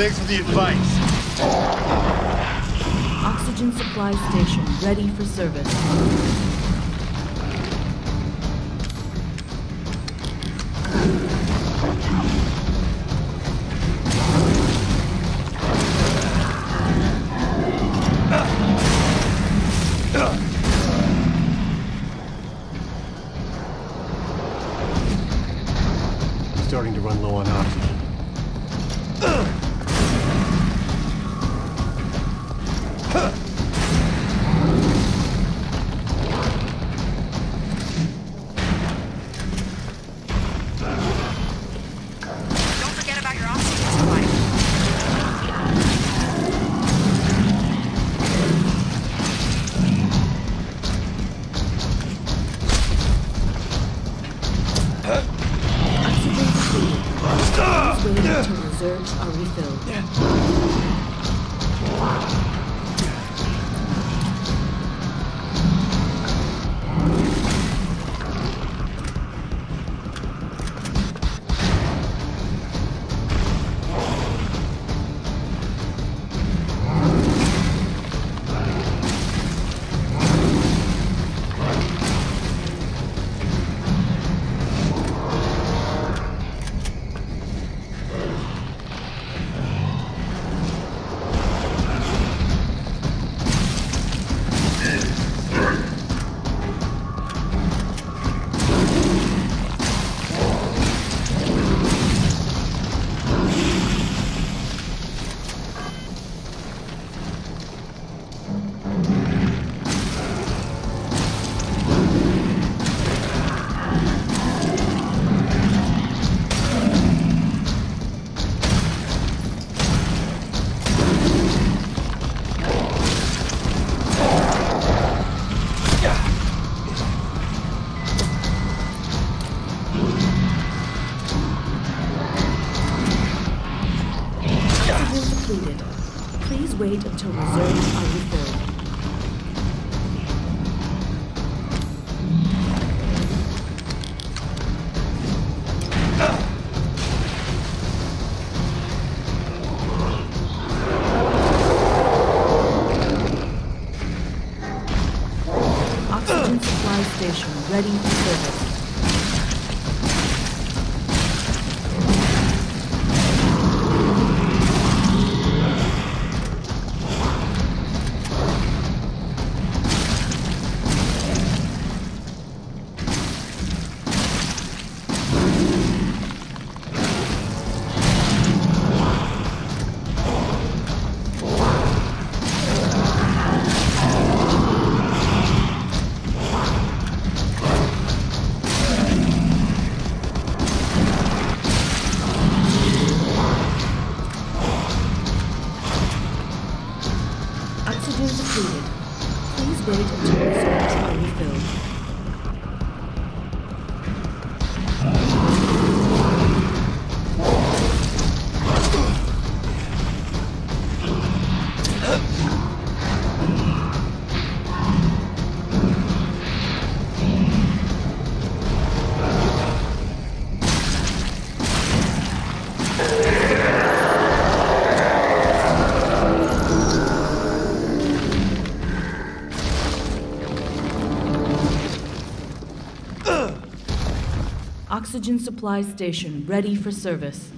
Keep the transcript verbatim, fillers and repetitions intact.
Thanks for the advice. Oxygen supply station ready for service. Starting to run low on oxygen. Don't forget about your oxygen supply. Wait until reserves are refilled. Please wait until reserves are refilled. Oxygen supply station ready for service. Oxygen depleted. Please wait until reserves are refilled. Oxygen supply station ready for service.